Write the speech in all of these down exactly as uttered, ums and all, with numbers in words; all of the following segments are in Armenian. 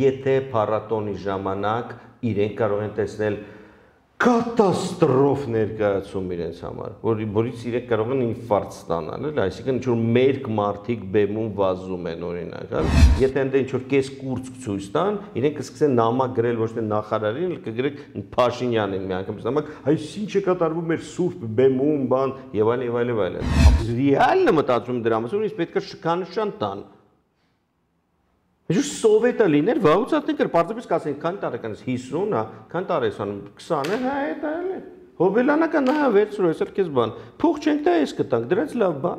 եթե փառատոնի ժամանակ իրենք կարող են տեսնել կատաստրոֆ ներկայացում իրենց համար, որից իրենք կարող են ինֆարկտ ստանալ, էլի, այսինքն ինչ-որ մերկ մարդիկ բեմում վազում են օրինակ, եթե ընդ ինչ-որ կես կուրծք ցույց տան, իրենք կսկսեն նամակ գրել ոչ թե նախարարին, այլ կգրեք Փաշինյանին մի անգամ նամակ, այս ինչ է կատարվում մեր սուրբ բեմում, բան եւ այլն եւ այլն եւ այլն։ Ռեալը մտածում դրա մասին, իսկ պետք է շքանշան տան։ Ինչ սովետը լիներ, վաղուց ատներ, պարզապես կասենք, քանի տարեկան ես, հիսուն, հա, քանի տարի ես անում, քսան է, հա, դա էլ է։ Հոբելանական, հա, վերցրու, այսօր քեզ բան։ Փող չենք տա, ես կտանք, դրանց լավ բան։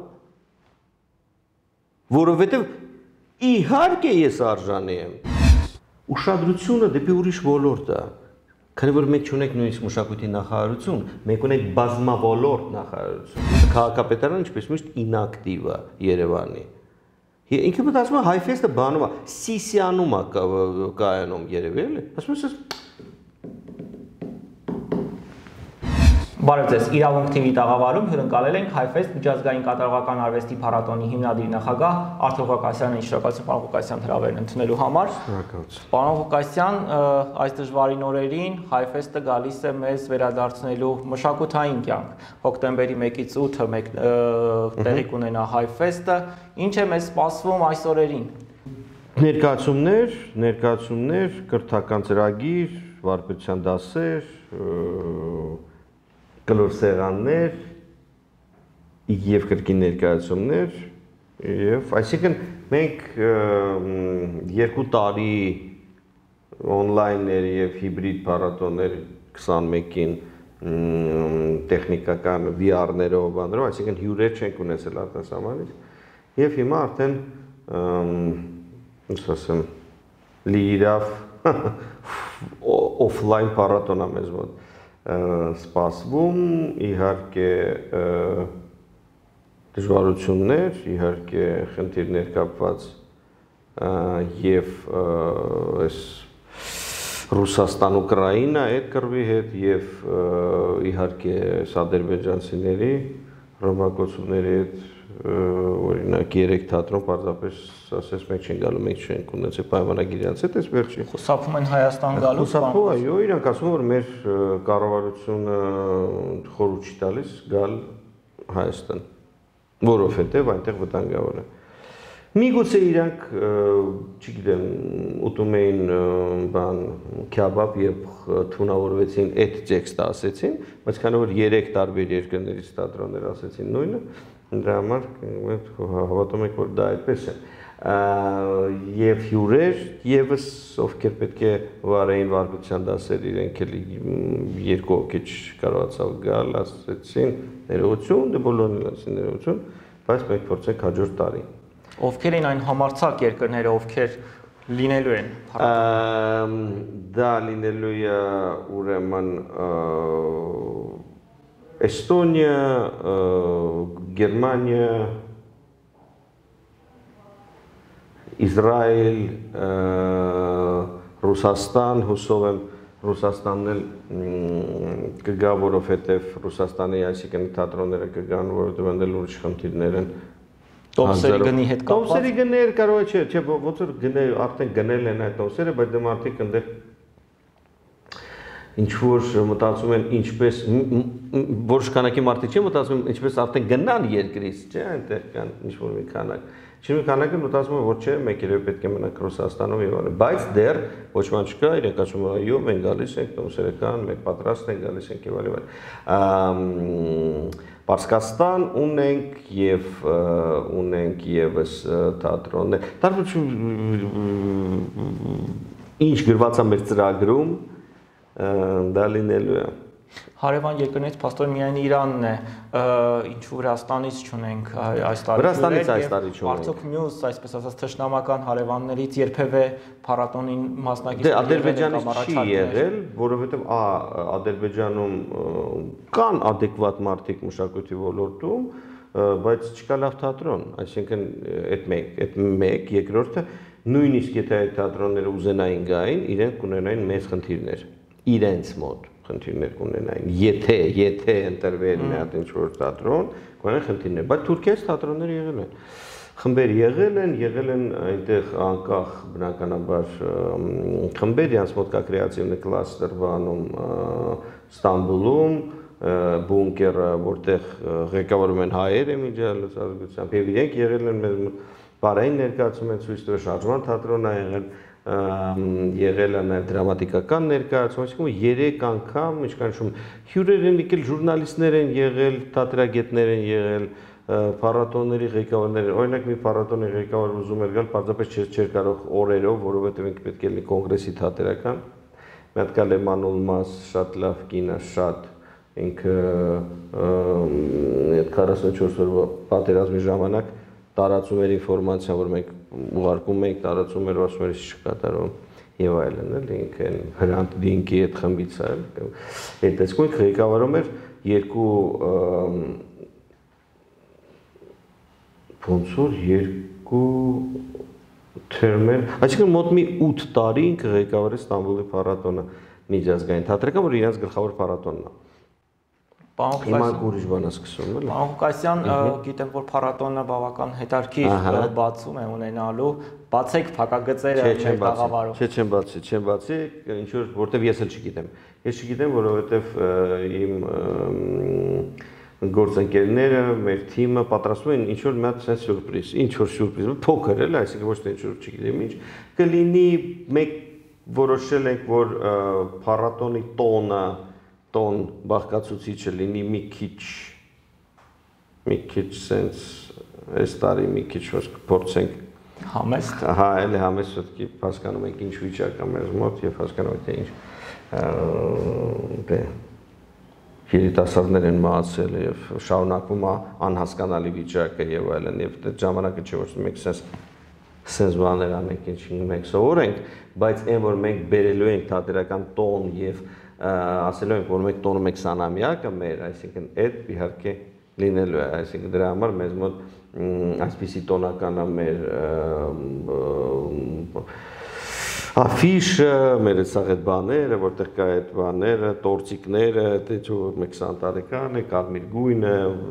Որովհետև իհարկե ես արժանի եմ։ Ուշադրությունը դեպի ուրիշ ոլորտ է։ Քանի որ մենք չունենք նույնիսկ մշակույթի նախարարություն, մենք ունենք բազմավոլորտ նախարարություն։ Քաղաքապետարանը ինչպես միշտ ինակտիվ է Երևանի։ Ինքը մտածում է Հայֆեստը բանում է, Սիսիանում է կայանում երևի էլի, ասում ես Բարև ձեզ, Իրավունք թի վի տաղավարում հյուրընկալել ենք Հայֆեստ միջազգային կատարողական արվեստի փառատոնի հիմնադիր նախագահ Արթուր Ղուկասյանին, շնորհակալություն պարոն Ղուկասյան հրավերն ընդունելու համար։ Շնորհակալություն։ Պարոն Ղուկասյան, այս դժվարին օրերին Հայֆեստը գալիս է մեզ վերադարձնելու մշակութային կյանք։ Հոկտեմբերի մեկից ութը մեկ տեղի կունենա Հայֆեստը, ինչ է մեզ սպասվում այս օրերին։ Ներկայացումներ, ներկայացումներ, կրթական ծրագիր, վարպետության դասեր, կլոր սեղաններ և կրկին ներկայացումներ և այսինքն մենք երկու տարի օնլայններ և հիբրիդ փառատոներ քսանմեկին տեխնիկական վի արներով բաներով, այսինքն հյուրեր չենք ունեցել արտասահմանից և հիմա արդեն ինչ ասեմ լիիրավ օֆլայն փառատոն է մեզ մոտ սպասվում, իհարկե դժվարություններ, իհարկե խնդիրներ կապված և այս Ռուսաստան-Ուկրաինա այդ կռվի հետ և իհարկե ադրբեջանցիների ռմբակոծությունների հետ օրինակ երեք թատրոն պարզապես ասես մենք չեն գալու, մենք չենք ունեցել պայմանագիր իրանց հետ, այս վերջի։ Խուսափում են Հայաստան գալու։ Խուսափում, այո, իրանք ասում որ մեր կառավարությունը խորհուրդ չի տալիս գալ Հայաստան, որովհետև այնտեղ վտանգավոր է։ Միգուցե իրանք, չգիտեմ, ուտում էին բան քյաբաբ եւ թունավորվեցին այդ տեքստը ասեցին, բայց քանի որ երեք տարբեր երկրներից թատրոններ ասեցին նույնը, դրա համար հավատում եք որ դա այդպես է։ Եվ հյուրեր եւս ովքեր պետք է վարեին վարպետության դասեր, իրենք էլ երկու հոգի չկարողացավ գալ, ասեցին ներողություն, դե բոլորն ասին ներողություն, բայց մենք փորձենք հաջորդ տարի։ Ովքեր են այն համարձակ երկրները, ովքեր լինելու են։ Դա լինելու է ուրեմն Էստոնիա, Գերմանիա, Իսրայել, Ռուսաստան, հուսով եմ Ռուսաստանն էլ կգա, որովհետև Ռուսաստանի այսինքն թատրոնները կգան, որովհետև այնտեղ ուրիշ խնդիրներ են։ Տոմսերի գնի հետ կապված։ Տոմսերի գներ կարող չէ, չէ, ոնց որ գնել, արդեն գնել են այդ տոմսերը, բայց դե մարդիկ այնտեղ ինչ որ մտածում են ինչպես որոշ քանակի մարդիկ չեն մտածում ինչպես արդեն գնան երկրից, չէ, այնտեղ կան ինչ որ մի քանակ։ Ինչ մի քանակը մտածում են որ չէ, մեկ երևի պետք է մնանք Ռուսաստանում եւ այլն, բայց դեռ ոչ ման չկա, իրենք ասում են այո, մենք գալիս ենք, տոմսերը կան, մենք պատրաստ ենք, գալիս ենք եւ այլն։ Պարսկաստան ունենք և ունենք եւս թատրոններ, ինչ գրված է մեր ծրագրում, դա լինելու է։ Հարևան երկրներից փաստորեն միայն Իրանն է, ինչ Վրաստանից չունենք այս տարի։ Վրաստանից այս տարի չունենք։ Արդյոք մյուս, այսպես ասած, թշնամական հարևաններից երբևէ փառատոնին մասնակիցներ եղել են կամ առաջ չի եղել, որովհետև Ադրբեջանում կան adekvat մարդիկ մշակույթի ոլորտում, բայց չկա լավ թատրոն, այսինքն այդ մեկ, այդ մեկ, երկրորդը նույնիսկ եթե այդ թատրոնները ուզենային գային, իրենք կունենային մեծ խնդիրներ, իրենց մոտ խնդիրներ կունենային, եթե, եթե ընտրվեր մի հատ ինչ-որ թատրոն, կունենային խնդիրներ, բայց Թուրքիայից թատրոններ եղել են։ Խմբեր եղել են, եղել են այնտեղ անկախ բնականաբար խմբեր, իրանց մոտ կա կրեատիվնի կլաստեր բանում Ստամբուլում, բունկերը, որտեղ ղեկավարում են հայերը միջալուց ազգությամբ, եւ իրենք եղել են մեր բարային ներկայացում են ցույց տվել, շարժման թատրոնն ա եղել, եղել է նաև դրամատիկական ներկայացում, այսինքն երեք անգամ, ինչքան հյուրեր են եկել, ժուրնալիստներ են եղել, թատերագետներ են եղել, փառատոների ղեկավարներ, օրինակ մի փառատոնի ղեկավար ուզում էր գալ, պարզապես չէր կարող օրերով, որովհետև ինքը պետք է լինի կոնգրեսի թատերական։ Մի հատ կալ Էմանուել Մաս, շատ լավ կին է, շատ ինքը այդ քառասունչորս օրվա պատերազմի ժամանակ տարածում էր ինֆորմացիա, որ մենք ուղարկում ենք, տարածում էր, ասում էր, չկատարում եւ այլն, էլի ինքը Հրանտ Դինկի այդ խմբից է, այդ տեսքով ինքը ղեկավարում էր երկու ոնց որ երկու թերմեր, այսինքն մոտ մի ութ տարի ինքը ղեկավարեց Ստամբուլի փառատոնը միջազգային թատրոնական, որ իրենց գլխավոր փառատոնն է։ Հիմա ուրիշ բան է սկսում, էլի։ Պարոն Ղուկասյան, գիտեմ, որ փառատոնը բավական հետաքրքիր բացում է ունենալու, բացեք փակագծերը մեր տաղավարով։ Չէ, չեմ բացի, չեմ բացի, ինչ որ որտեվ ես էլ չգիտեմ։ Ես չգիտեմ, որովհետև իմ գործընկերները, մեր թիմը պատրաստում են ինչ որ մի հատ sense սյուրպրիզ, ինչ որ սյուրպրիզ, փոքր էլ, այսինքն ոչ թե ինչ որ չգիտեմ ինչ, կլինի մեկ որոշել ենք, որ փառատոնի տոնը, տոն բաղկացուցիչը լինի մի քիչ, մի քիչ sense այս տարի մի քիչ որ փորձենք համեստ։ Հա, էլի համեստ պետք է հասկանում ենք ինչ վիճակ է մեր մոտ եւ հասկանում ենք թե ինչ դե երիտասարդներ են մահացել եւ շարունակվում է անհասկանալի վիճակը եւ այլն եւ այդ ժամանակը չէ որ մենք sense sense բաներ անենք ինչ մենք սովորենք, բայց այն որ մենք բերելու ենք թատերական տոն եւ ասելու ենք որ մենք տոնում ենք քսանամյակը մեր, այսինքն այդ իհարկե լինելու է, այսինքն դրա համար մեզ մոտ այսպիսի տոնական է մեր Աֆիշը, մեր սաղ այդ բաները, որտեղ կա այդ բաները, տորցիկները, դե որ մեկ քսան տարեկան է, կարմիր գույնը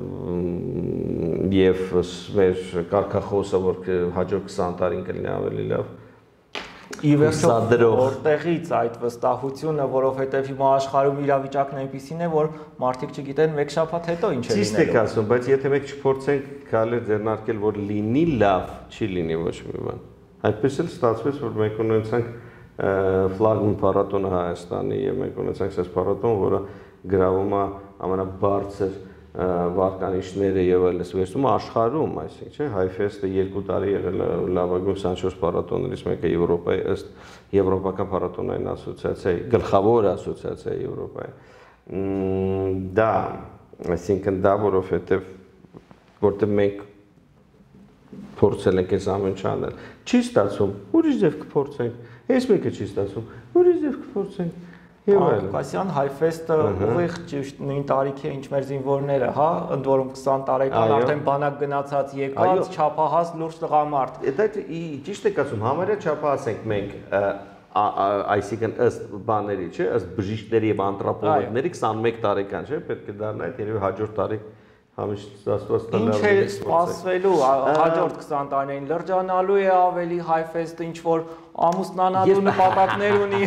եւ մեր կարգախոսը, որ հաջորդ քսան տարին կլինի ավելի լավ։ Ի վերջո, որտեղից այդ վստահությունը, որովհետև հիմա աշխարհում իրավիճակն այնպեսին է, որ մարդիկ չգիտեն մեկ շաբաթ հետո ինչ է լինելու։ Ճիշտ եք ասում, բայց եթե մենք չփորձենք գալը ձեռնարկել, որ լինի լավ, չի լինի ոչ մի բան։ Այդպես էլ ստացվեց, որ մենք ունեցանք ֆլագման փառատոնը Հայաստանի եւ մենք ունեցանք այս փառատոն, որը գրավում է ամենաբարձր վարկանիշները եւ այլն վերցնում աշխարհում, այսինքն, չէ, Հայֆեստը երկու տարի եղել է լավագույն քսանչորս փառատոններից մեկը Եվրոպայի ըստ Եվրոպական փառատոնային ասոցիացիայի, գլխավոր ասոցիացիայի Եվրոպայի։ Դա, այսինքն դա որովհետեւ որտեղ մենք փորձել ենք այս ամեն ինչ անել։ Չի ստացվում, ուրիշ ձև կփորձենք։ Այս մեկը չի ստացվում, ուրիշ ձև կփորձենք։ Եվ այլն։ Ղուկասյան Հայֆեստը ուղիղ ճիշտ նույն տարիքի է ինչ մեր զինվորները, հա, ընդ որում քսան տարեկան արդեն բանակ գնացած եկած, չափահաս լուրջ տղամարդ։ Դա ճիշտ եք ասում, համարյա չափահաս ենք մենք, այսինքն ըստ բաների, չէ, ըստ բժիշկների եւ անտրոպոլոգների քսանմեկ տարեկան, չէ, պետք է դառնա այդ երևի հաջորդ տարի Համիշտ աստված տալու։ Ինչ է սպասվելու հաջորդ քսան տարիներին լրջանալու է ավելի Հայֆեստը ինչ որ ամուսնանալու նպատակներ ունի։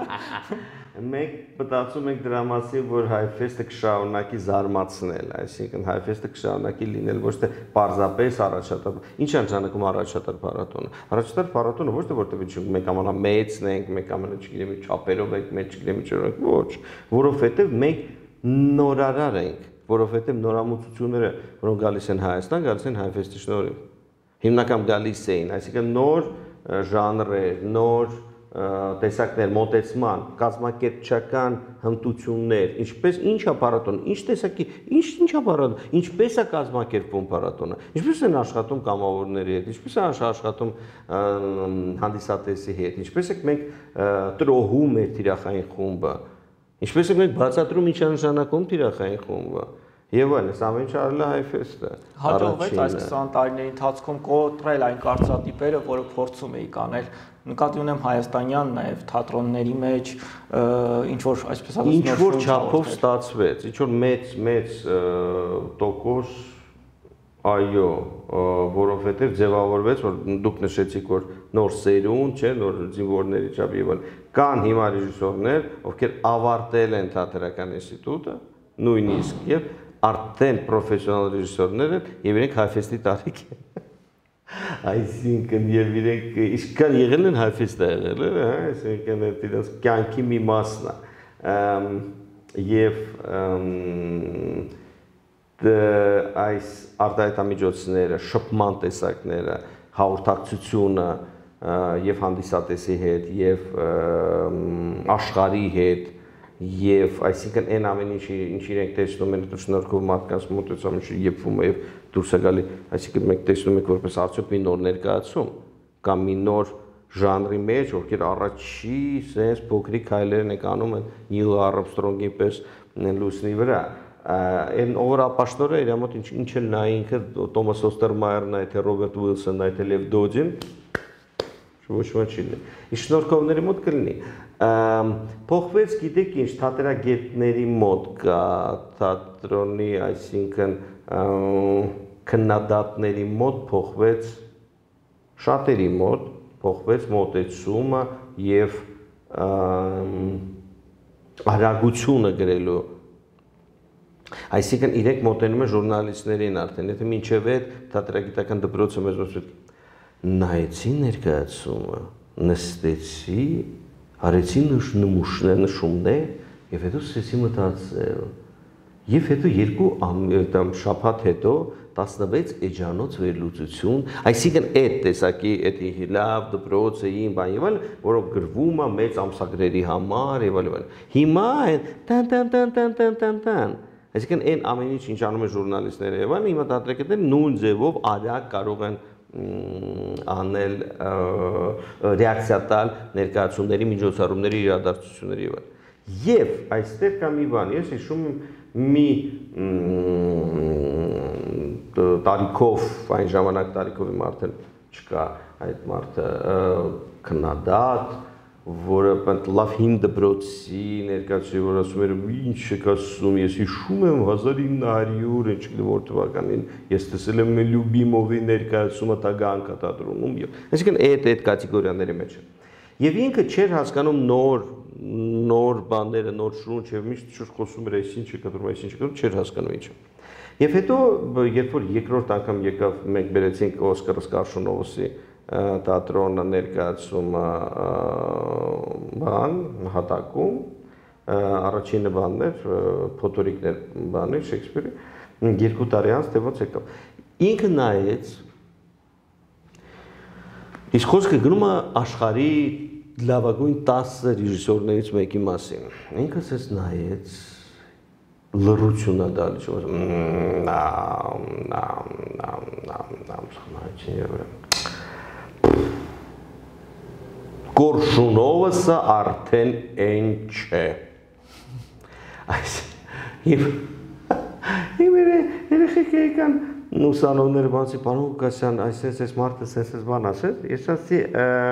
Մենք մտածում ենք դրա մասին, որ Հայֆեստը կշարունակի զարմացնել, այսինքն Հայֆեստը կշարունակի լինել ոչ թե պարզապես առաջատար։ Ինչ է նշանակում առաջատար փառատոնը։ Առաջատար փառատոնը ոչ թե որտեղ մենք ամենամեծն ենք, մենք ամենը չգիտեմ ինչ չափերով ենք, մենք չգիտեմ ինչ ենք, ոչ, որովհետև մենք նորարար ենք, որովհետև նորամուծությունները, որոնք գալիս են Հայաստան, գալիս են Հայֆեստի շնորհիվ։ Հիմնական գալիս էին, այսինքն նոր ժանրեր, նոր տեսակներ, մոտեցման, կազմակերպչական հմտություններ, ինչպես ինչա փառատոն, ինչ տեսակի, ինչ ինչա փառատոն, ինչպես է կազմակերպվում փառատոնը, ինչպես են աշխատում կամավորների հետ, ինչպես է աշխատում հանդիսատեսի հետ, ինչպես է մենք տրոհում մեր թիրախային խումբը, ինչպես է մենք բացատրում ինչ է նշանակում թիրախային խումբը։ Եվ այլն, այս ամեն ինչը արել է Հայֆեստը։ Հաջողվեց այս քսան տարիների ընթացքում կոտրել այն կարծրատիպերը, որը փորձում էի կանել։ Նկատի ունեմ հայաստանյան նաև թատրոնների մեջ ինչ որ այսպես ասած ինչ որ չափով ստացվեց, ինչ որ մեծ մեծ տոկոս Այո, որովհետև ձևավորվեց, որ դուք նշեցիք, որ նոր սերունդ, չէ, նոր զինվորների չափ եւ այլն։ Կան հիմա ռեժիսորներ, ովքեր ավարտել են թատերական ինստիտուտը, նույնիսկ եւ արդեն պրոֆեսիոնալ ռեժիսորներ են եւ իրենք Հայֆեստի տարիք են։ Այսինքն եւ իրենք իսկական եղել են Հայֆեստը եղել են, հա, այսինքն դրանց կյանքի մի մասն է։ Եվ այս արտահայտամիջոցները, շփման տեսակները, հաղորդակցությունը եւ հանդիսատեսի հետ եւ աշխարհի հետ եւ այսինքն այն ամեն ինչի ինչ իրենք տեսնում են շնորհքով մարդկանց մոտեցում եփվում է եւ դուրս է գալի, այսինքն մենք տեսնում ենք որպես արդյոք մի նոր ներկայացում կամ մի նոր ժանրի մեջ, ովքեր առաջի sense փոքրիկ քայլերն են անում են Նիլ Արմստրոնգի պես լուսնի վրա։ Այն օվրապաշտորը իր մոտ ինչ էլ նայի ինքը Թոմաս Օստերմայերն է, թե Ռոբերտ Ուիլսոնն է, թե Լև Դոջին, ոչ ոք չի լինի։ Իսկ շնորհքովների մոտ կլինի։ Փոխվեց, գիտեք ինչ, թատերագետների մոտ կա, թատրոնի, այսինքն քննադատների մոտ փոխվեց, շատերի մոտ փոխվեց մոտեցումը եւ արագությունը գրելու։ Այսինքն իրենք մոտենում են ժուրնալիստներին արդեն, եթե մինչև այդ թատերագիտական դպրոցը մեզ ոսում նայեցի ներկայացումը, նստեցի, արեցի նմուշներ, նշումներ եւ հետո սկսեցի մտածել։ Եվ հետո երկու շաբաթ հետո տասնվեց էջանոց վերլուծություն, այսինքն այդ տեսակի այդ լավ դպրոցը ին բան եւ այլն, որով գրվում է մեծ ամսագրերի համար եւ այլն։ Հիմա տան տան տան տան տան տան տան այսինքն այն ամեն ինչ ինչ անում են ժուրնալիստները եւ այլն, հիմա թատերագետները նույն ձևով արագ կարող են անել ռեակցիա տալ ներկայացումների, միջոցառումների, իրադարձությունների եւ այլն։ Եվ այստեղ կա մի բան, ես հիշում եմ մի տարիքով, այն ժամանակ տարիքով իմ արդեն չկա այդ մարդը քննադատ, որը լավ հին դպրոցի ներկայացուցիչ, որ ասում էր ինչ եք ասում, ես հիշում եմ հազար ինը հարյուր ինչ որ թվականին ես տեսել եմ Լյուբիմովի ներկայացումը Տագանկա թատրոնում եւ այսինքն այդ այդ կատեգորիաների մեջ է։ Եվ ինքը չէր հասկանում նոր նոր բաները, նոր շունչ եւ միշտ շուտ խոսում էր այս ինչը կտրում, այս ինչը կտրում, չէր հասկանում ինչը։ Եվ հետո երբ որ երկրորդ անգամ եկավ մենք բերեցինք Օսկար Սկարշունովի թատրոնը ներկայացումը բան հատակում, առաջինը բանն էր, փոթորիկներ բանն էր Շեքսպիրի, երկու տարի անց թե ոնց եկավ։ Ինքը նայեց, իսկ խոսքը գնում է աշխարհի լավագույն տասը ռեժիսորներից մեկի մասին։ Ինքը ցես նայեց, լռություն է դալիս, նամ, նամ, նամ, նամ, նամ, նամ, Կորշունովը սա արդեն են չէ։ Այս, իմ երեխեք եկան ուսանողները բանցի, պարոն Ղուկասյան, այսպես այս մարդը սենց բան ասեց, ես ասի,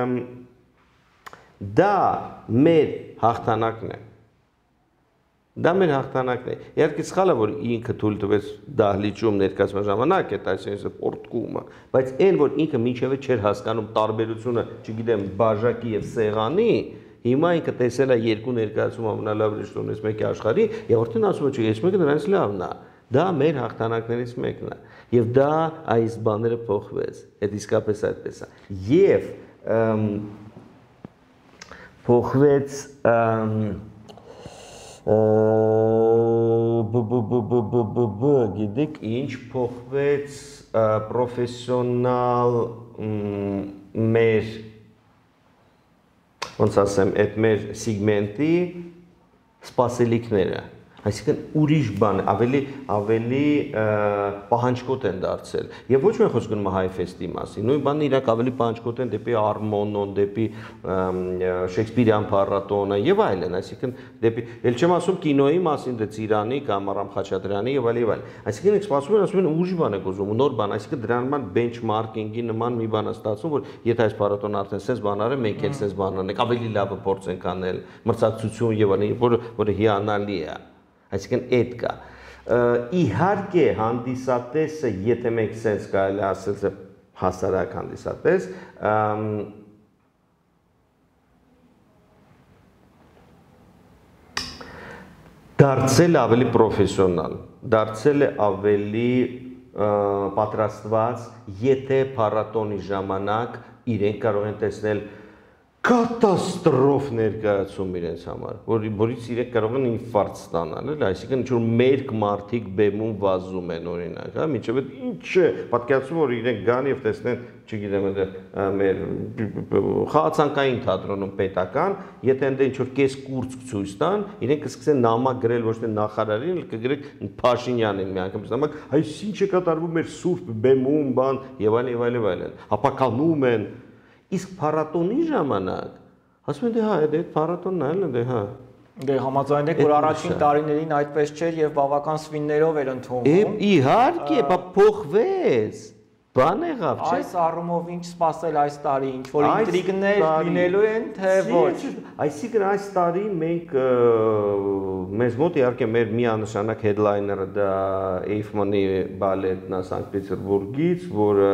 դա մեր հաղթանակն է։ Դա մեր հաղթանակն է։ Իհարկե սխալ է, որ ինքը թույլ տվեց դահլիճում ներկայացման ժամանակ այդ այսինքն պորտկումը, բայց այն որ ինքը մինչև չէր հասկանում տարբերությունը, չգիտեմ, բաժակի եւ սեղանի, հիմա ինքը տեսել է երկու ներկայացում ամենալավ ռեժիսորներից մեկի աշխարհի, եւ արդեն ասում է, չէ, ես մեկը նրանց լավն է։ Դա մեր հաղթանակներից մեկն է։ Եվ դա այս բաները փոխվեց։ Այդ իսկապես այդպես է։ Եվ փոխվեց գիտեք ինչ փոխվեց պրոֆեսիոնալ մեր ոնց ասեմ այդ մեր սիգմենտի սպասելիքները այսինքն ուրիշ բան ավելի ավելի պահանջկոտ են դարձել եւ ոչ միայն խոսք գնում է Հայֆեստի մասին նույն բանն իրակ ավելի պահանջկոտ են դեպի Արմոնոն դեպի Շեքսպիրյան փառատոնը եւ այլն այսինքն դեպի ել չեմ ասում կինոյի մասին դե Ծիրանի կամ Արամ Խաչատրյանի եւ այլ եւ այլ այսինքն սպասում են ասում են ուրիշ բան է կոզում նոր բան այսինքն դրան նման բենչմարքինգի նման մի բան է ստացվում որ եթե այս փառատոնը արդեն sense բան արել մենք էլ sense բան անենք ավելի լավը փորձենք անել մրցակցություն եւ այլն որը որը հիանալի է Այսինքն այդ կա։ Իհարկե հանդիսատեսը, եթե մենք sense կարելի ասել հասարակ հանդիսատես, դարձել ավելի պրոֆեսիոնալ, դարձել է ավելի պատրաստված, եթե փառատոնի ժամանակ իրենք կարող են տեսնել կատաստրոֆ ներկայացում իրենց համար, որից իրենք կարող են ինֆարկտ ստանալ, էլի, այսինքն ինչ-որ մերկ մարդիկ բեմում վազում են օրինակ, հա, մինչև այդ ինչ է, պատկերացնում որ իրենք գան եւ տեսնեն, չգիտեմ, մեր խաղացանկային թատրոնում պետական, եթե այնտեղ ինչ-որ կես կուրծք ցույց տան, իրենք կսկսեն նամակ գրել ոչ թե նախարարին, այլ կգրեք Փաշինյանին մի անգամ, նամակ, այս ինչ է կատարվում մեր սուրբ բեմում, բան եւ այլն եւ այլն եւ այլն, ապականում են. Իսկ փառատոնի ժամանակ ասում են դե հա, դե փառատոնն այլն է, դե հա։ Դե համաձայն եք, որ առաջին տարիներին այդպես չէր եւ բավական սվիններով էր ընդունվում։ Իհարկե, բա փոխվեց։ Բան եղավ, չէ՞։ Այս առումով ինչ սպասել այս տարի, ինչ որ ինտրիգներ լինելու են, թե ոչ։ Այսինքն այս տարի մենք մեզ մոտ իհարկե մեր միանշանակ headliner-ը դա Էյֆմանի բալետն է Սանկտ Պետերբուրգից, որը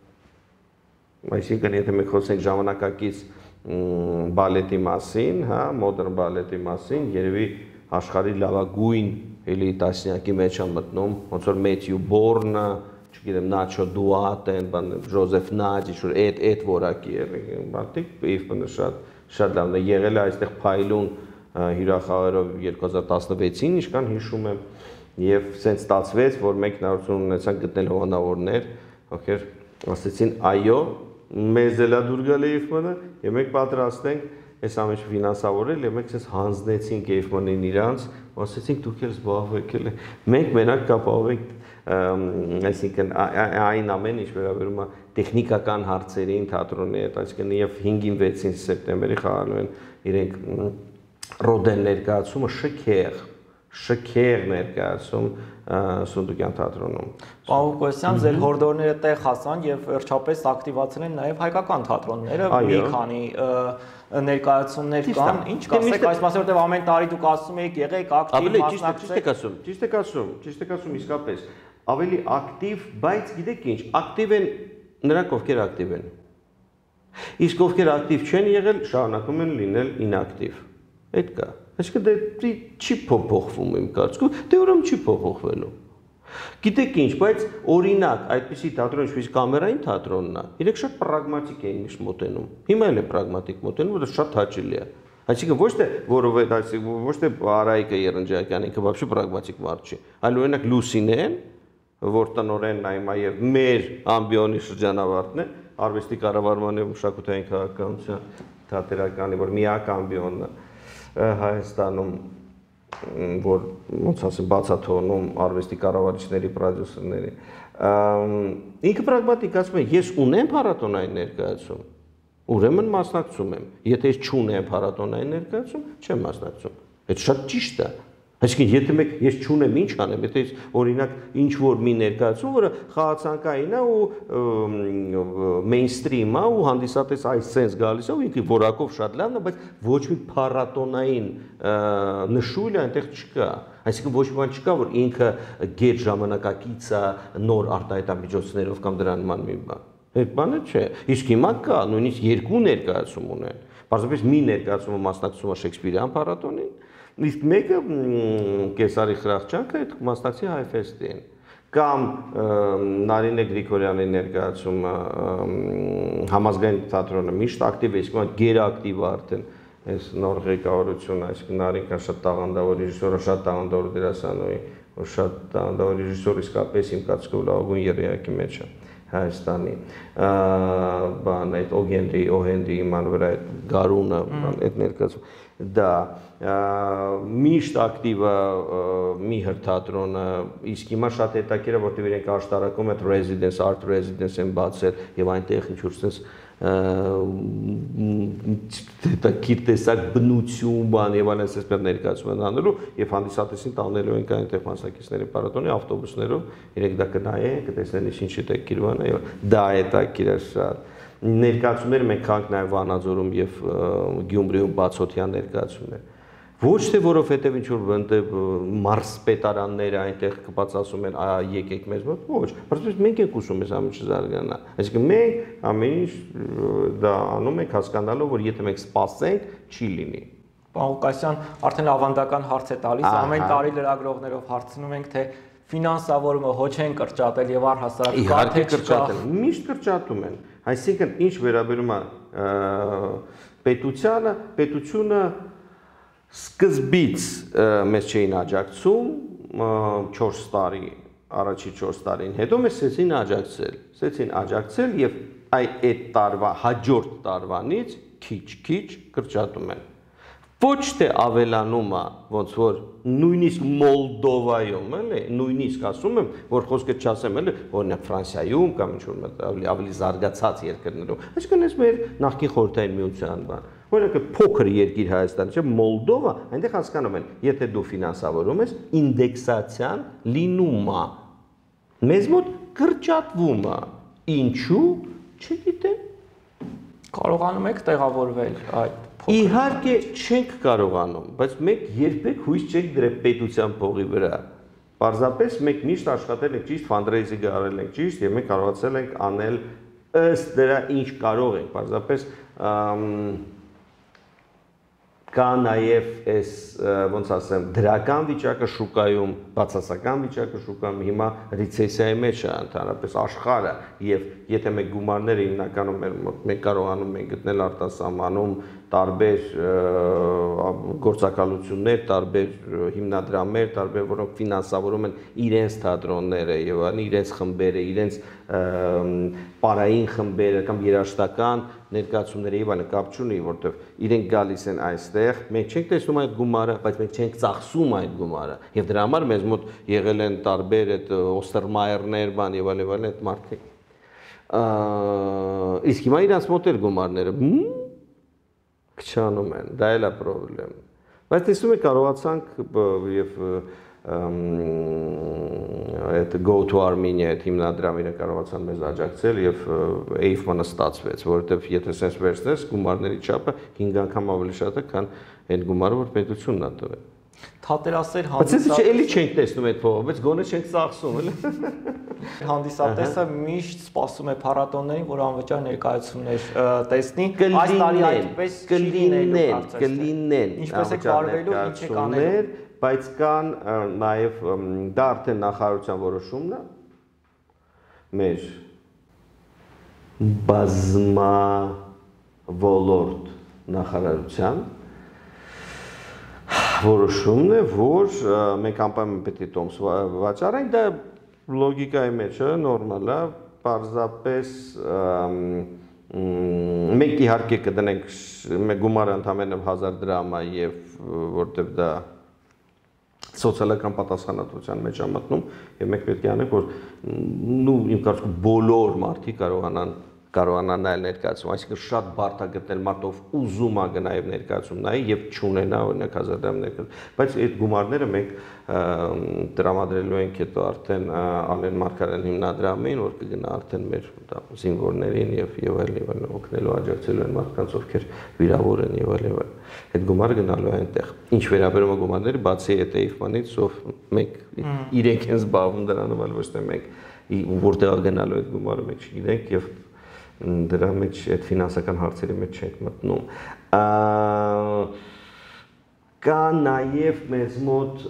այսինքն եթե մենք խոսենք ժամանակակից բալետի մասին, հա, մոդեռն բալետի մասին, երևի աշխարհի լավագույն էլի տասնյակի մեջ է մտնում, ոնց որ Մեթյու Բորնը, չգիտեմ, Նաչո Դուատեն, բան Ժոզեֆ Նաջի, շուտ այդ այդ որակի էլի, բանտիկ Էյֆմանը շատ շատ լավն է եղել է այստեղ փայլուն հյուրախաղերով երկու հազար տասնվեցին, ինչքան հիշում եմ, եւ սենց ստացվեց, որ մենք հնարավորություն ունեցանք գտնել հովանավորներ, ովքեր ասեցին այո, մեզ էլ է դուր գալ Էյֆմանը, եւ մենք պատրաստ ենք այս ամենը ֆինանսավորել եւ մենք ցես հանձնեցինք Էյֆմանին իրանց, ասեցինք դուք էլ զբաղվեք էլ մենք մենակ կապավենք, այսինքն այն ամեն ինչ վերաբերում է տեխնիկական հարցերին թատրոնի հետ, այսինքն եւ հինգին վեցին սեպտեմբերի խաղալու են իրենք Ռոդեն ներկայացումը շքեղ, շքեղ ներկայացում Սունդուկյան թատրոնում։ Պարոն Ղուկասյան, ձեր հորդորները տեղ հասան եւ վերջապես ակտիվացել են նաեւ հայկական թատրոնները, մի քանի ներկայացումներ կան։ Ինչ կասեք այս մասը, որտեղ ամեն տարի դուք ասում եք, եղեք ակտիվ մասնակցեք։ Ճիշտ եք ասում, ճիշտ եք ասում, իսկապես ավելի ակտիվ, բայց գիտեք ինչ, ակտիվ են նրանք, ովքեր ակտիվ են։ Իսկ ովքեր ակտիվ չեն եղել, շարունակում են լինել ինակտիվ։ Այդ կա։ Այսինքն դե չի փոփոխվում իմ կարծիքով, դե ուրեմն չի փոփոխվելու։ Գիտեք ինչ, բայց օրինակ այդպիսի թատրոն, ինչպես կամերային թատրոնն է, իրենք շատ պրագմատիկ էին միշտ մոտենում։ Հիմա էլ է պրագմատիկ մոտենում, որը շատ հաճելի է։ Այսինքն ոչ թե որովհետեւ ոչ թե Արայիկը Երնջակյան ինքը вообще պրագմատիկ մարդ չի, այլ օրինակ Լուսինեն, որ տնօրենն է հիմա եւ մեր ամբիոնի շրջանավարտն է, արվեստի կառավարման եւ մշակութային քաղաքականության թատերականի, որ միակ ամբիոնն է Հայաստանում, որ ոնց ասեմ բացաթողնում արվեստի կառավարիչների, պրոդյուսերների, ինքը պրագմատիկ ասում է, ես ունեմ փառատոնային ներկայացում, ուրեմն մասնակցում եմ, եթե ես չունեմ փառատոնային ներկայացում, չեմ մասնակցում, այդ շատ ճիշտ է։ Այսինքն եթե մեկ ես չունեմ ինչ անեմ, եթե ես օրինակ ինչ որ մի ներկայացում, որը խաղացանկային է ու մեյնստրիմ է ու հանդիսատես այս սենս գալիս է ու ինքը որակով շատ լավն է, բայց ոչ մի փառատոնային նշույլ այնտեղ չկա։ Այսինքն ոչ մի բան չկա, որ ինքը գետ ժամանակակից է նոր արտահայտամիջոցներով կամ դրա նման մի բան։ Այդ բանը չէ։ Իսկ հիմա կա նույնիսկ երկու ներկայացում ունեն։ Պարզապես մի ներկայացումը մասնակցում է Շեքսպիրյան փառատոնին, իսկ մեկը Կեսարի խրախճանքը այդ մասնակցի Հայֆեստին կամ Նարինե Գրիգորյանի ներկայացումը համազգային թատրոնը միշտ ակտիվ է, իսկ գերակտիվ արդեն այս նոր ղեկավարությունը, այսինքն Նարինկան շատ տաղանդավոր ռեժիսորը, շատ տաղանդավոր դերասանուհի, որ շատ տաղանդավոր ռեժիսոր իսկապես իմ կարծիքով լավագույն երեակի մեջ է Հայաստանի, բան այդ Օգենրի, Օհենրի իման վրա այդ գարունը, այդ ներկայացում, դա միշտ ակտիվ է Միհր թատրոնը, իսկ հիմա շատ հետաքրքիր է, որտեղ իրենք աշտարակում այդ residence, art residence են բացել եւ այնտեղ ինչ-որ sense հետաքրքիր տեսակ բնություն, բան եւ այլն sense մեր ներկայացում են անելու եւ հանդիսատեսին տանելու ենք այնտեղ մասնակիցների պարատոնի ավտոբուսներով, իրենք դա կնայեն, կտեսնեն ինչ հետաքրքիր բան է, դա հետաքրքիր է շատ։ Ներկայացումները մենք կանք նաև Վանաձորում եւ Գյումրիում բացօթյա ներկայացումներ, Ոչ թե որովհետև ինչ որ այնտեղ մարս պետարանները այնտեղ կպած ասում են, «Ա եկեք մեզ մոտ», ոչ, բայց մենք ենք ուզում այս ամենը զարգանա։ Այսինքն մենք ամեն ինչ դա անում ենք հասկանալով, որ եթե մենք սպասենք, չի լինի։ Պարոն Ղուկասյան, արդեն ավանդական հարց է տալիս, ամեն տարի լրագրողներով հարցնում ենք, թե ֆինանսավորումը հո չեն կրճատել եւ առհասարակ իհարկե կրճատել, միշտ կրճատում են։ Այսինքն ինչ վերաբերում է պետությանը, պետությունը սկզբից մեզ չէին աջակցում չորս տարի, առաջի չորս տարին, հետո մեզ սկսեցին աջակցել, սկսեցին աջակցել եւ այդ տարվա հաջորդ տարվանից քիչ-քիչ կրճատում են։ Ոչ թե ավելանում է, ոնց որ նույնիսկ Մոլդովայում, էլի, նույնիսկ ասում եմ, որ խոսքը չասեմ, էլի, օրինակ Ֆրանսիայում կամ ինչ-որ ավելի ավելի զարգացած երկրներում, այսինքն այս մեր նախկին խորհրդային միության բան։ Օրինակ փոքր երկիր Հայաստանը, չէ՞, Մոլդովա, այնտեղ հասկանում են, եթե դու ֆինանսավորում ես, ինդեքսացիան լինում է։ Մեզ մոտ կրճատվում է։ Ինչու՞, չգիտեմ։ Կարողանում եք տեղավորվել այդ Իհարկե չենք կարողանում, բայց մենք երբեք հույս չենք դրել պետության փողի վրա։ Պարզապես մենք միշտ աշխատել ենք ճիշտ, ֆանդրեյզինգ արել ենք ճիշտ եւ մենք կարողացել ենք անել ըստ դրա ինչ կարող ենք։ Պարզապես կա նաև այս ոնց ասեմ դրական վիճակը շուկայում, բացասական վիճակը շուկայում հիմա ռեցեսիայի մեջ է ընդհանրապես աշխարհը եւ եթե մենք գումարները հիմնականում մենք կարողանում ենք գտնել արտասահմանում տարբեր գործակալություններ, տարբեր հիմնադրամներ, տարբեր որոնք ֆինանսավորում են իրենց թատրոնները եւ այլն, իրենց խմբերը, իրենց պարային խմբերը կամ երաժշտական ներկայացումները եւ այլն կապ չունի, որտեվ իրենք գալիս են այստեղ, մենք չենք տեսնում այդ գումարը, բայց մենք չենք ծախսում այդ գումարը։ Եվ դրա համար մեզ մոտ եղել են տարբեր այդ Օստերմայերներ, բան եւ այլն եւ այլն այդ մարդիկ։ Իսկ հիմա իրանց մոտ էլ գումարները քչանում են, դա էլ է խնդրեմ։ Բայց տեսնում եք կարողացանք եւ այդ Go to Armenia այդ հիմնադրամները կարողացան մեզ աջակցել եւ Էյֆմանը ստացվեց, որովհետեւ եթե sense վերցնես գումարների չափը հինգ անգամ ավելի շատ է, քան այդ գումարը, որ պետությունն է տվել։ Թատերասեր հանդիսատեսը Բայց էլի չենք տեսնում այդ փողը, բայց գոնե չենք ծախսում, էլի։ Հանդիսատեսը միշտ սպասում է փառատոններին, որ անվճար ներկայացումներ տեսնի։ Այս տարի այդպես կլինեն, կլինեն։ Ինչպես է կարվելու, ինչ է կանելու։ Բայց կան նաև դա արդեն նախարարության որոշումն է։ Մեր բազմա ոլորտ նախարարության որոշումն է, որ մենք անպայման պետք է տոմս վաճառենք, դա լոգիկայի մեջ է, նորմալ է, պարզապես մենք իհարկե կդնենք մեր գումարը ընդամենը հազար դրամ է եւ որտեվ դա սոցիալական պատասխանատվության մեջ է մտնում եւ մենք պետք է անենք, որ նու իմ կարծիքով բոլոր մարդիկ կարողանան կարողանան նայել ներկայացում, այսինքն շատ բարդ է գտնել մարդ, ով ուզում է գնա եւ ներկայացում նայի եւ չունենա օրինակ հազար դրամ ներկայացում, բայց այդ գումարները մենք տրամադրելու ենք հետո արդեն Ալեն Մարգարյան հիմնադրամին, որ կգնա արդեն մեր զինվորներին եւ եւ այլն եւ այլն օգնելու աջակցելու են մարդկանց, ովքեր վիրավոր են եւ այլն եւ այլն։ Այդ գումարը գնալու է այնտեղ։ Ինչ վերաբերում է գումարների, բացի այդ Էյֆմանից, ով մենք իրենք են զբաղվում դրանով, այլ ոչ թե մենք որտեղ գնալու այդ գումարը մենք չգիտենք եւ դրա մեջ այդ ֆինանսական հարցերի մեջ չենք մտնում։ Կա նաև մեզ մոտ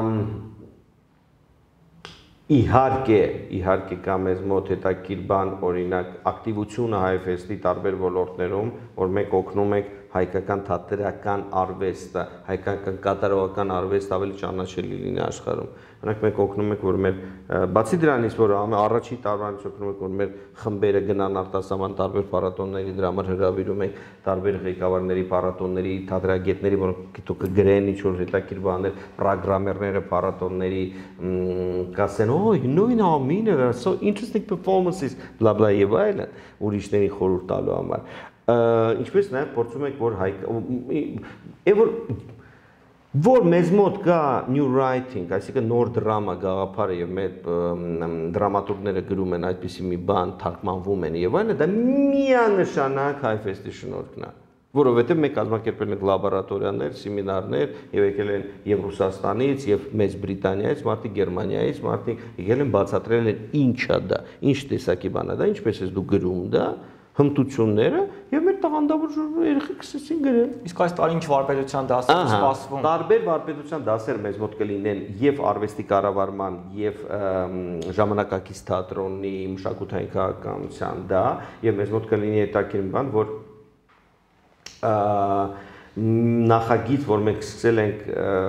իհարկե, իհարկե կա մեզ մոտ հետաքրքիր բան, օրինակ ակտիվությունը Հայֆեստի տարբեր ոլորտներում, որ մենք օգնում ենք հայկական թատերական արվեստը, հայկական կատարողական արվեստ ավելի ճանաչելի լինի աշխարհում։ Օրինակ մենք օգնում ենք, որ մեր բացի դրանից, որ առաջի տարվանից օգնում ենք, որ մեր խմբերը գնան արտասահման տարբեր փառատոնների, դրա համար հրավիրում ենք տարբեր ղեկավարների, փառատոնների, թատերագետների, որոնք գիտո կգրեն ինչ-որ հետաքրքիր բաներ, պրոգրամերները փառատոնների, կասեն, «Oh, you know, in Armenia there are so interesting performances», blah blah եւ այլն, ուրիշներին խորհուրդ տալու համար։ Ինչպես նաև փորձում ենք, որ հայ որ որ մեզ մոտ կա new writing, այսինքն նոր դրամա գաղափարը եւ մեր դրամատուրգները գրում են այդպիսի մի բան, թարգմանվում են եւ այլն, դա միանշանակ Հայֆեստի շնորհքն է։ Որովհետև մենք կազմակերպել ենք լաբորատորիաներ, սեմինարներ եւ եկել են եւ Ռուսաստանից, եւ Մեծ Բրիտանիայից, մարդիկ Գերմանիայից, մարդիկ եկել են բացատրել են ինչա դա, ինչ տեսակի բան է դա, ինչպես է դու գրում դա, հմտությունները եւ մեր տաղանդավոր երեխեք սկսեցին գրել։ Իսկ այս տարի ինչ վարպետության դասեր սպասվում։ Տարբեր վարպետության դասեր մեզ մոտ կլինեն եւ արվեստի կառավարման եւ ժամանակակից թատրոնի մշակութային քաղաքականության դա եւ մեզ մոտ կլինի հետաքրքիր բան, որ նախագիծ, որ մենք սկսել ենք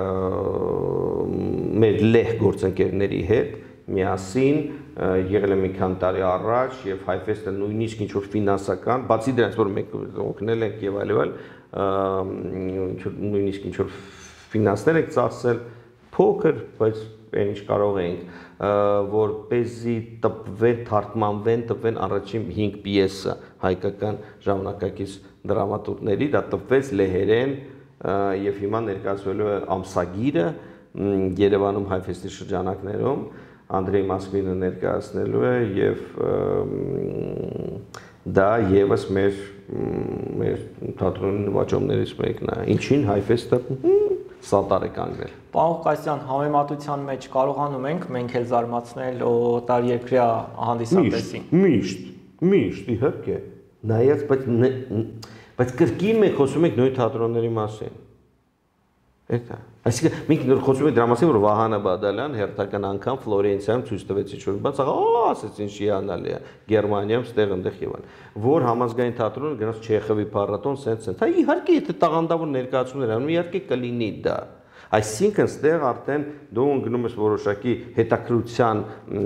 մեր լեհ գործընկերների հետ միասին, եղել է մի քանի տարի առաջ եւ Հայֆեստը նույնիսկ ինչ որ ֆինանսական, բացի դրանից որ մենք օգնել ենք եւ այլ այլ, նույնիսկ ինչ որ ֆինանսներ ենք ծախսել փոքր, բայց այն ինչ կարող ենք, որպեսզի տպվեն, թարգմանվեն, տպվեն առաջին հինգ պիեսը հայկական ժամանակակից դրամատուրգների, դա տպվեց լեհերեն եւ հիմա ներկայացվելու է ամսագիրը Երևանում Հայֆեստի շրջանակներում, Անդրեյ Մասկինը ներկայացնելու է եւ դա եւս մեր մեր թատրոնի նվաճումներից մեկն է։ Ինչին Հայֆեստը սատար է կանգնել։ Պարոն Ղուկասյան, համեմատության մեջ կարողանում ենք մենք էլ զարմացնել օտարերկրյա հանդիսատեսին։ Միշտ, միշտ, իհարկե։ Նայած, բայց բայց կրկին մենք խոսում ենք նույն թատրոնների մասին։ Էդա։ Այսինքն մենք նոր խոսում ենք դրա մասին, որ Վահանը Բադալյան հերթական անգամ Ֆլորենցիայում ցույց տվեց ինչ-որ բան, աղա, ասեց ինչ հիանալի է, Գերմանիայում ստեղ ընդեղ եւ այլն։ Որ համազգային թատրոնը գնաց Չեխովի փառատոն, սենց-սենց։ Հա իհարկե, եթե տաղանդավոր ներկայացումներ անում, իհարկե կլինի դա։ Այսինքն ստեղ արդեն դու գնում ես որոշակի հետաքրության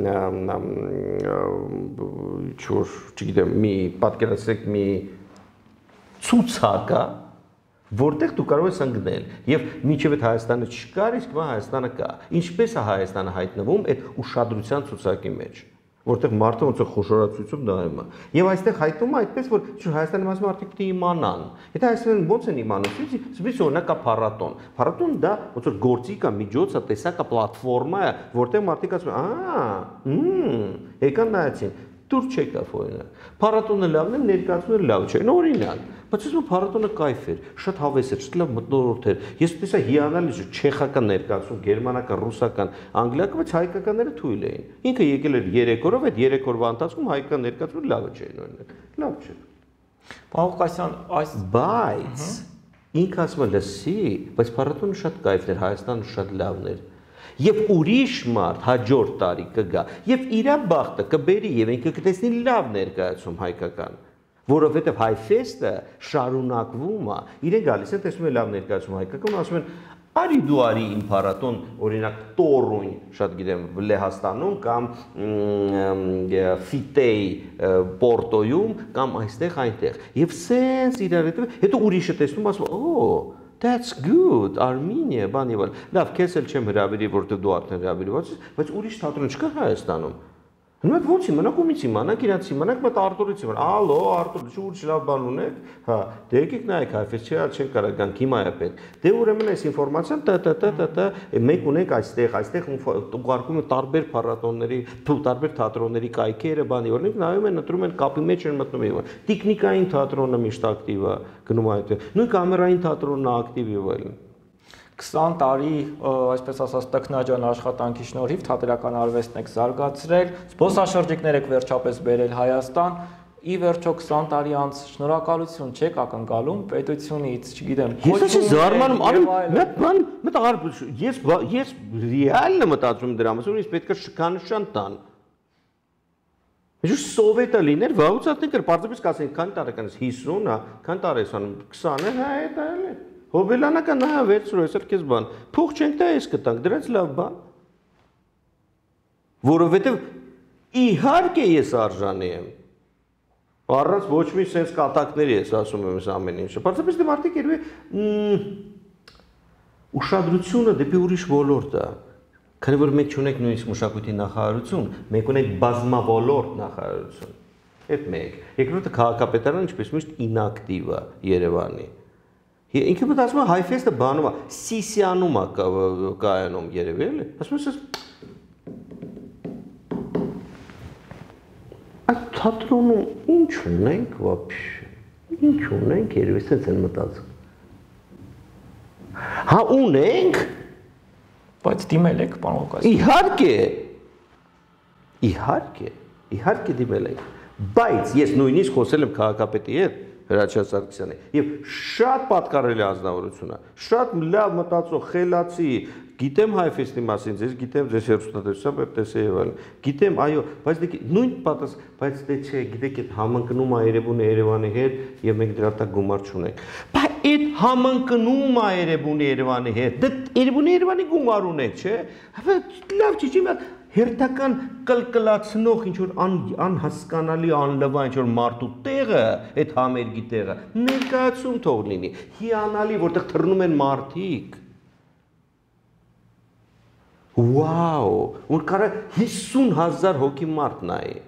ինչ-որ, չգիտեմ, մի պատկերացրեք մի ցուցակա, որտեղ դու կարող ես ընկնել եւ մինչեւ այդ Հայաստանը չկար, իսկ մա Հայաստանը կա։ Ինչպես է Հայաստանը հայտնվում այդ ուշադրության ցուցակի մեջ, որտեղ մարդը ոնց է խոշորացույցով նայում է։ Եվ այստեղ հայտնում է այդպես, որ Հայաստանի մասը մարդիկ պետք է իմանան։ Եթե Հայաստանը ոնց են իմանում, սպից օրինակ կա փառատոն։ Փառատոն դա ոնց որ գործի կա, միջոց է, տեսակ է, պլատֆորմա է, որտեղ մարդիկ ասում են, «Ահա, հմ, եկան նայեցին»։ Դուր չեկավ օրինակ։ Փառատոնը լավն է, ներկայացումը լավ չէ։ Օրինակ, բայց ասում փառատոնը կայֆ էր, շատ հավես էր, շատ լավ մթնոլորտ էր։ Ես տեսա հիանալի չեխական ներկայացում, գերմանական, ռուսական, անգլիական, բայց հայկականները թույլ էին։ Ինքը եկել էր երեք օրով, այդ երեք օրվա ընթացքում հայկական ներկայացումը լավը չէր օրինակ։ Լավ չէ։ Պարոն Ղուկասյան, այս բայց ինքը ասում է լսի, բայց փառատոնը շատ կայֆ էր, Հայաստանը շատ լավն էր։ Եվ ուրիշ մարդ հաջորդ տարի կգա եւ իր բախտը կբերի եւ ինքը կտեսնի լավ ներկայացում հայկական, որովհետեւ Հայֆեստը շարունակվում է, իրեն գալիս են տեսնում են լավ ներկայացում հայկական, ասում են արի դու արի իմ փառատոն, օրինակ Տորուն, շատ գիտեմ, Լեհաստանում կամ Ֆիտեյ Պորտոյում կամ այստեղ այնտեղ եւ սենց իրար հետ հետո ուրիշը տեսնում ասում օ That's good, Armenia, բան եւ այլ։ Լավ, քեզ էլ չեմ հրավիրի, որտեղ դու արդեն հրավիրված ես, բայց ուրիշ թատրոն չկա Հայաստանում։ Նույնիսկ ոնց իմանաք ումից իմանաք, իրանց իմանաք, մտ Արտուրից իմանաք։ Ալո, Արտուր, շուտ լավ բան ունեք։ Հա, դե եկեք նայեք Հայֆեստ, չէ, չեն կարող գանք, հիմա է պետք։ Դե ուրեմն այս ինֆորմացիան տտ-տտ-տտ մենք ունենք այստեղ, այստեղ ուղարկում են տարբեր փառատոնների, տարբեր թատրոնների կայքերը, բանի օրինակ նայում են, ընտրում են կապի մեջ են մտնում եւ տեխնիկային թատրոնը միշտ ակտիվ է, գնում այդտեղ։ Նույն կամերային թատրոնն է ակտիվ եւ այլն։ քսան տարի, այսպես ասած, տեխնոջան աշխատանքի շնորհիվ թատերական արվեստն եք զարգացրել, զբոսաշրջիկներ եք վերջապես բերել Հայաստան, ի վերջո քսան տարի անց շնորհակալություն չեք ակնկալում պետությունից, չգիտեմ, Ես ես զարմանում, արի, մեկ բան, մեկ աղար, ես ես ռեալն եմ մտածում դրա մասին, ես պետք է շքանշան տան։ Ինչ սովետը լիներ, վաղուց ատներ, պարզապես կասենք, քանի տարեկան ես հիսուն, հա, քանի տարի ես անում, քսան է, հա, այդ այլ է։ Հոբելանական նայա վերցրու, այսօր քեզ բան։ Փող չենք տա, ես կտանք, դրանց լավ բան։ Որովհետև իհարկե ես արժանի եմ։ Առանց ոչ մի sense կատակների ես ասում եմ այս ամեն ինչը։ Պարզապես դե մարդիկ երբի ուշադրությունը դեպի ուրիշ ոլորտ է։ Քանի որ մենք չունենք նույնիսկ մշակույթի նախարարություն, մենք ունենք բազմավոլորտ նախարարություն։ Այդ մեկ։ Երկրորդը քաղաքապետարանը ինչպես միշտ ինակտիվ է Երևանի։ Ինքը մտածում է Հայֆեստը բանում է, Սիսիանում է կայանում երևի էլի։ Ասում ես այդ թատրոնում ինչ ունենք вообще։ ինչ ունենք, երևի սենց են մտածում։ Հա ունենք, բայց դիմել եք, պարոն Ղուկասյան։ Իհարկե։ Իհարկե, իհարկե դիմել ենք, բայց ես նույնիսկ խոսել եմ քաղաքապետի հետ, Հրաչյա Սարգսյանի, եւ շատ պատկառելի անձնավորություն է, շատ լավ մտածող, խելացի, գիտեմ Հայֆեստի մասին, ձեզ գիտեմ ձեզ հեռուստատեսությամբ եմ տեսել եւ այլն, գիտեմ, այո, բայց դե նույն պատաս, բայց դե չէ, գիտեք այդ համընկնում է Երևանի Երևանի հետ եւ մենք դրա տակ գումար չունենք։ Բայց այդ համընկնում է Երևանի Երևանի հետ, դե Երևանի Երևանի գումար ունենք, չէ՞։ Լավ չի, չի, հերթական կլկլացնող ինչ-որ անհասկանալի անլվա ինչ-որ մարդու տեղը, այդ համերգի տեղը, ներկայացում թող լինի, հիանալի, որտեղ թռնում են մարդիկ։ Վաու, որ կարա հիսուն հազար հոգի մարդ նայի։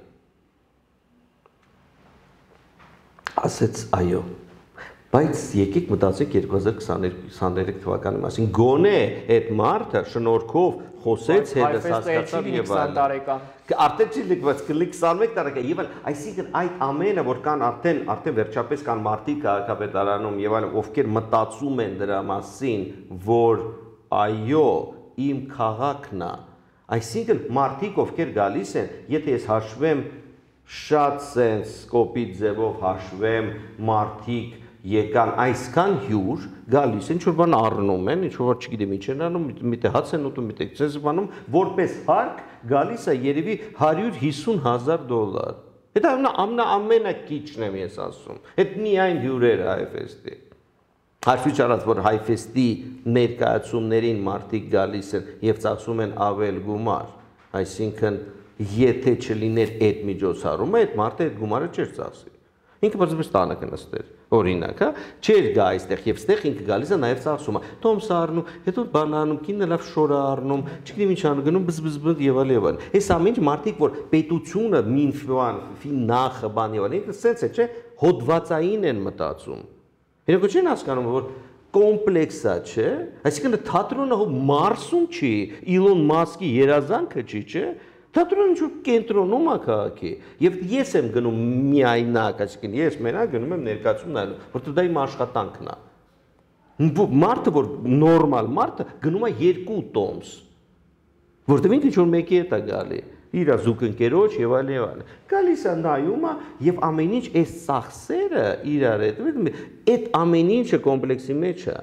Ասեց այո, բայց եկեք մտածեք երկու հազար քսաներեք թվականի մասին, գոնե այդ մարդը շնորհքով խոսեց հետս հասկացավ եւ այլն։ Արդեն չի լիքված, կլիկ քսանմեկ տարեկան եւ այլն, այսինքն այդ ամենը որ կան արդեն արդեն վերջապես կան մարդիկ քաղաքապետարանում եւ այլն, ովքեր մտածում են դրա մասին, որ այո, իմ քաղաքն է, այսինքն մարդիկ ովքեր գալիս են, եթե ես հաշվեմ շատ սենց կոպիտ ձևով հաշվեմ մարդիկ եկան այսքան հյուր, գալիս են, ինչ-որ բան առնում են, ինչ-որ չգիտեմ ինչ են անում, միտեղ հաց են ուտում, միտեղ ցեզ բանում, որպես հարկ գալիս է երևի հարյուր հիսուն հազար դոլար։ Դա ամենակիչն եմ ես ասում, այդ միայն հյուրերը Հայֆեստի։ Հաշվի չարած, որ Հայֆեստի ներկայացումներին մարդիկ գալիս են և ծախսում են ավել գումար, այսինքն եթե չլիներ այդ միջոցառումը, այդ մարդը այդ գումարը չէր ծախսի։ Ինքը բարձրապես տանը կնստեր, օրինակ, հա, չէր գա այստեղ եւ ստեղ ինքը գալիս է նաեւ ծախսում է, տոմս առնում, հետո բան անում, կինը լավ շոր առնում, չգիտեմ ինչ անում, գնում բզբզբզ եւ այլ եւ այլ։ Այս ամեն ինչ մարդիկ, որ պետությունը մինֆան, ֆինախը բան եւ այլ, ինքը սենց է, չէ, հոդվածային են մտածում։ Իրենք չեն հասկանում, որ կոմպլեքսա չէ, այսինքն թատրոնը հո Մարսում չի, Իլոն Մասկի երազանքը չի, չէ։ Թատրոնը ինչ-որ կենտրոնում է քաղաքի, եւ ես եմ գնում միայնակ, այսինքն ես մենակ գնում եմ ներկայացում նայելու, որտեղ դա իմ աշխատանքն է։ Մարդը, որ նորմալ մարդը գնում է երկու տոմս, որտեղ ինքը ինչ-որ մեկի հետ է գալի, իր զուգընկերոջ եւ այլ եւ այլ։ Գալիս է նայում է եւ ամեն ինչ այս ծախսերը իրար հետ, այդ ամեն ինչը կոմպլեքսի մեջ է։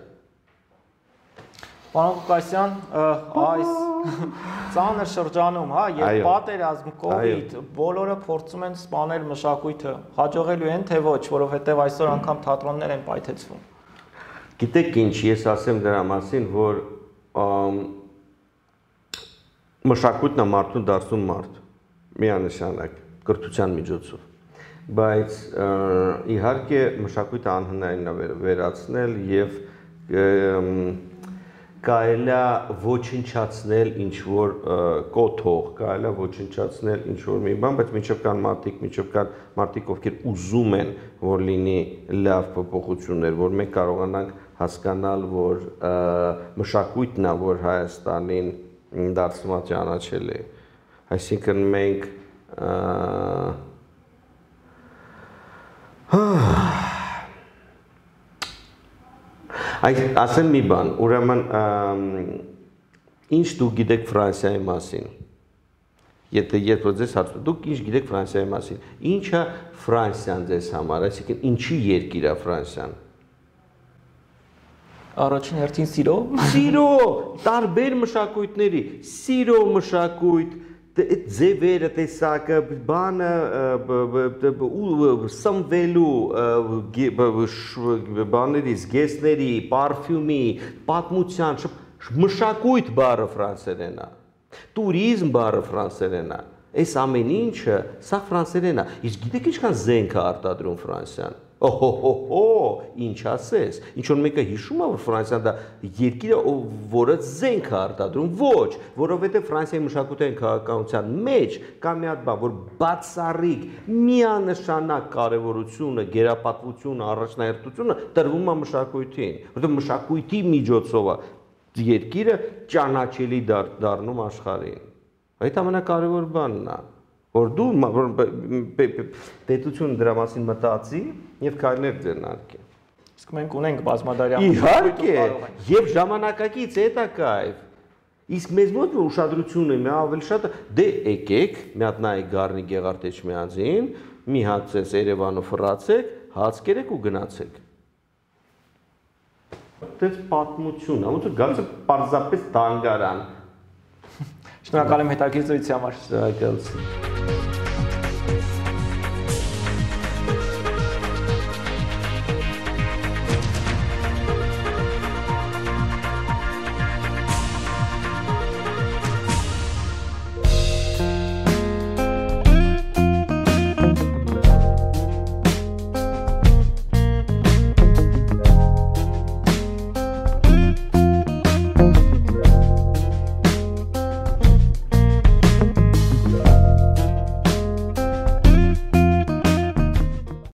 Պարոն Ղուկասյան, այս ծանր շրջանում, հա, եւ պատերազմ, կովիդ, բոլորը փորձում են սպանել մշակույթը, հաջողելու են թե ոչ, որովհետեւ այսօր անգամ թատրոններ են պայթեցվում։ Գիտեք ինչ, ես ասեմ դրա մասին, որ մշակույթն է մարդուն դարձնում մարդ, միանշանակ, կրթության միջոցով, բայց իհարկե մշակույթը անհնարին է վերացնել եւ կարելի է ոչնչացնել ինչ-որ կոթող, կարելի է ոչնչացնել ինչ-որ մի բան, բայց մինչև կան մարդիկ, մինչև կան մարդիկ, ովքեր ուզում են, որ լինի լավ փոփոխություններ, որ մենք կարողանանք հասկանալ, որ մշակույթն է, որ Հայաստանին դարձնում է ճանաչելի։ Այսինքն մենք ասեմ մի բան, ուրեմն ինչ դուք գիտեք Ֆրանսիայի մասին, եթե երբ որ ձեզ հարցնում, դուք ինչ գիտեք Ֆրանսիայի մասին, ինչ է Ֆրանսիան ձեզ համար, այսինքն ինչի երկիր է Ֆրանսիան։ Առաջին հերթին սիրո։ Սիրո, տարբեր մշակույթների, սիրո մշակույթ, ձևերը, տեսակը, բանը, սնվելու, բաների, զգեստների, պարֆյումի, պատմության, մշակույթ բառը ֆրանսերեն է, տուրիզմ բառը ֆրանսերեն է, այս ամեն ինչը, սա ֆրանսերեն է, իսկ գիտեք ինչքան զենք է արտադրում Ֆրանսիան։ Օհոհոհո, ինչ ասես, ինչ-որ մեկը հիշում է, որ Ֆրանսիան դա երկիրը, որը զենք է արտադրում, ոչ, որովհետև Ֆրանսիայի մշակութային քաղաքականության մեջ կա մի հատ բան, որ բացառիկ միանշանակ կարևորությունը, գերապատվությունը, առաջնահերթությունը տրվում է մշակույթին, որովհետև մշակույթի միջոցով է երկիրը ճանաչելի դառնում աշխարհին։ Այդ ամենակարևոր բանն է։ որ դու պետությունը դրա մասին մտածի եւ քայլեր ձեռնարկի։ Իսկ մենք ունենք բազմադարյան Իհարկե, եւ ժամանակակից է դա կայֆ։ Իսկ մեզ մոտ ուշադրությունը մի ավելի շատ դե եկեք, մի հատ նայեք Գառնիկ Գեղարդ Էջմիածին, մի հատ ցես Երևանով ֆրացեք, հաց կերեք ու գնացեք։ Դες պատմություն, ոնց որ գալիս է պարզապես թանգարան։ Շնորհակալ եմ հետաքրքրության համար։ Շնորհակալություն։